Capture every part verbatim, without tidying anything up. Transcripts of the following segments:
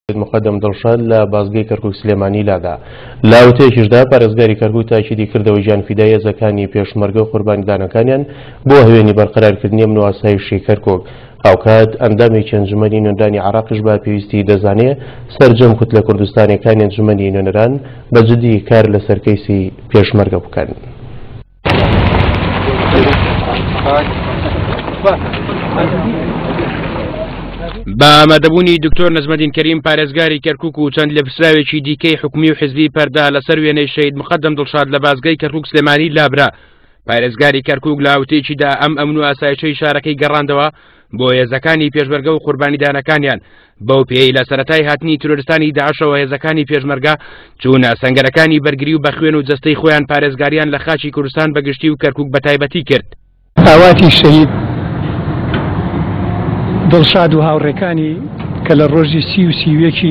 مقدم دڵشاد لە بازگەی کەرکووک سلێمانی لادا لە وتەیەکیشدا پارێزگاری کەرکووک تاکیدی کردەوە گیانفیدای هێزەکانی پێشمەرگە و قوربانیدانەکانیان بۆ هەوێنی بەرقەرارکردنی ئەمن و ئاسایشی کەرکووک هاوکات ئەندامێکی ئەنجومەنی نوێنەرانی عێراقیش با پێویستی دەزانێ سەرجەم کوت لە کوردستانیەکانی ئەنجومەنی نوێنەران بەجددی کار لەسەر کەیسی پێشمەرگە بکەن. با ئامادەبوونی دکتۆر نەزمەدین کەریم پارێزگاری کەرکووک و چەند لە پرسراوێکی دیکەی حکومی و حزبی پەردا لەسەر وێنەی شەهید مقدم دڵشاد لە بازگەی کەرکووک سلێمانی لابرا. پارێزگاری کەرکووک لە وتەیەکیدا ئەم ئەمن و ئاسایشەی شارەکەی گەڕاندەوە بۆ هێزەکانی پێشمەرگە و قوربانیدانەکانیان بەو پێی لە سەرەتای هاتنی ترۆریستانی داعشەوە هێزەکانی پێشمەرگە چوونە سەنگەرەکانی بەرگری و بەخوێن و جەستەی خۆیان پارێزگاریان لە خاچی کوردستان بەگشتی و کەرکووک بەتایبەتی کرد. ئاواتی شەهید دڵشاد و هاوڕێکانی کە لە ڕۆژی سی و سیوێکی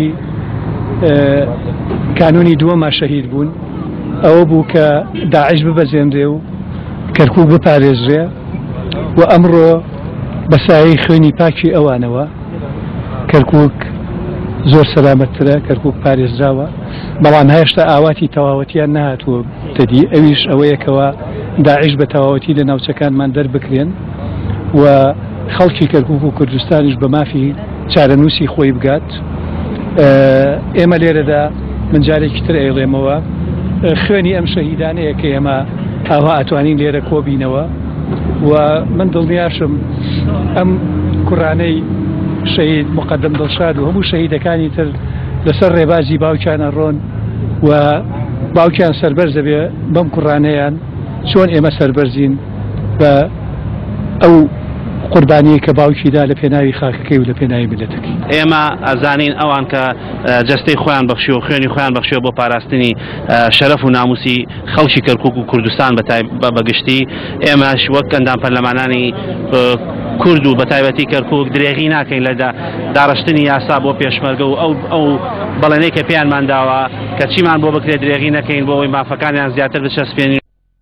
کانونی دووەما شەهید بوون ئەوە بوو کە داعش ببەزێندرێ و کەرکووک بپارێزرێ و ئەمڕۆ بەسایی خوێنی پاکی ئەوانەوە کەرکووک زۆر سەلامەتترە، کەرکووک پارێزراوە، بەڵام هێشتا ئاواتی تەواوەتیان نەهاتووە تەدی ئەویش ئەوەیەکەوە داعش بە تەواوەتی لە ناوچەکانمان دەربکرێن و خەڵکی کەرکووک و کوردستانیش بە مافی چارەنووسی خۆی بگات. ئێمە لێرەدا من جارێکی تر ئەیڵێمەوە خوێنی ئەم شەهیدانەیە کە ئێمە ئاوا ئەتوانین لێرە کۆبینەوە و من دڵنیاشم ئەم کوڕانەی شەهید مقدم دڵشاد و هەموو شەهیدەکانی تر لەسەر ڕێبازی باوکیانە ڕۆن و باوکیان سەربەرز دەبێ بەم کوڕانەیان چۆن ئێمە سەربەرزین بە ئەو قوربانی کە باوکیدا لە پێناوی خاکەکەی و لە پێناوی ملەتەکەی. ئێمە ئەزانین ئەوان کە جەستەی خۆیان بەخشی و خوێنی خۆیان بەخشیوە بۆ پاراستنی شەرەف و ناموسی خەڵکی کەرکووک و کوردستان بەگشتی ئێمەش وەک ئەندام پەرلەمانانی کورد و بەتایبەتی کەرکووک درێغی ناکەین لە داڕشتنی یاسا بۆ پێشمەرگە و ئەو ئەو بەڵێنەی کە پێیانمان داوە کە چیمان بۆ بکرێت درێغی نەکەین بۆ ئەوەی مافەکانیان زیاتر بچەسپێنین.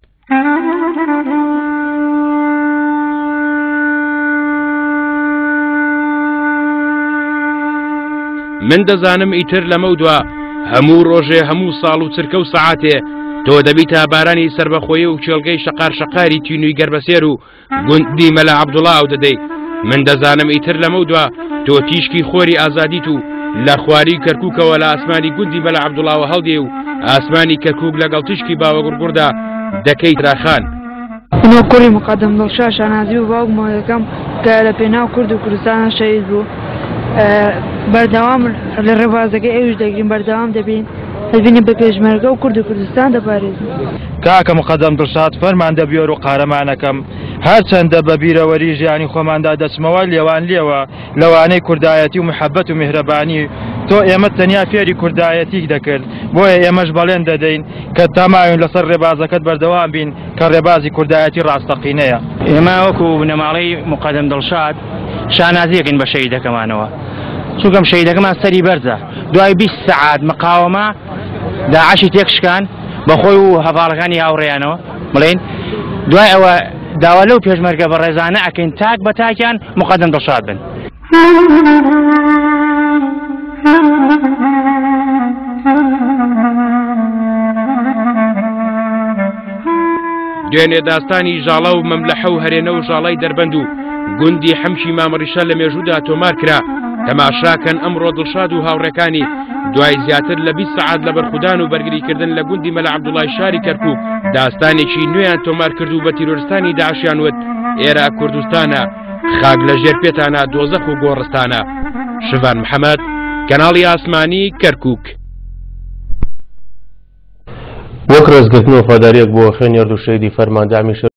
من دەزانم ئیتر لەمە دووە هەموو ڕۆژێ هەموو ساڵ و چرکە و سەعاتێ تۆ دەبیتە بارانی سربەخۆیی و کێڵگەی شەقار شەقاری تینووی گەربەسێر و گوندی مەلا عەبدوڵڵا دەدەی. من دەزانم ئیتر لەمە دووە تۆ تیشکی خۆری ئازادیت و لە خواری کەرکووکەوە لە ئاسمانی گوندی مەلا عەبدوڵڵاوە هەڵدێ و ئاسمانی کەرکووک لەگەڵ تیشکی باوە گورگوردا دەکەی تراخان. منۆ کوڕی مقدم دڵشاد شانازی و باوک مۆڵەکەم کە لە پێناو کورد و کوردستان شەهید بوو بەردەوام لە ڕێبازەکەی ئەوش دەگرین بەردەوام دەبین دەبینی بە پێشمەرگە و کورد و کوردستان دەپارێزین. کاکە مقدم دڵشاد فەرمان دەبیێر و قارەمانەکەم هەرچەندە بە بیرەوەری ژیانی خۆماندا دەچمەوە لێوان لێوە لەوانەی کوردایەتی و محەبەت و میهرەبانی تۆ ئێمە تەنیا فێری کوردایەتی دەکرد بۆیە ئێمەش بەڵێن دەدەین کە تاماوین لەسەر ڕێبازەکەت بەردەوام بین کە ڕێبازی کوردایەتی ڕاستەقینەیە. ئێمە وەکو بنەماڵەی مقدم دڵشاد شانازیەکەین بە شەهیدەکەمانەوە چونکەم شەهیدەکەمان سەری بەرزە دوای بیست سەعات مقاومە داعشی تێکشکان بەخۆی و هەڤاڵەکانی هاوڕێیانەوە بڵێن دوای ئەوە داوا لەو پێشمەرگە بە ڕێزانە ئەکەین تاک بە تاکیان مقدم دڵشاد بن. دوێنێ داستانی ژاڵە و مەملەحە و هەرێنە و ژاڵای دەربەند و گوندی حەمشی مامەڕیشە لە مێژوودا تۆمار کرا. تەماشاکەن ئەمڕۆ دڵشاد و هاوڕێکانی دوای زیاتر لە بیست سەعات لە بەرخودان و بەرگریکردن لە گوندی مەلا عەبدوڵڵای شاری کەرکووک داستانێکی نوێیان تۆمار کرد و بە تیرۆریستانی داعشیان وت ئێرە کوردستانە خاک لە ژێر پێتانە دۆزەخ و گۆڕستانە. شڤان محەممەد، کەناڵی ئاسمانی کەرکووک. وەک ڕێزگرتن و وەفاداریەک بۆ خوێنی ئەردوو شەهیدی فەرماندامی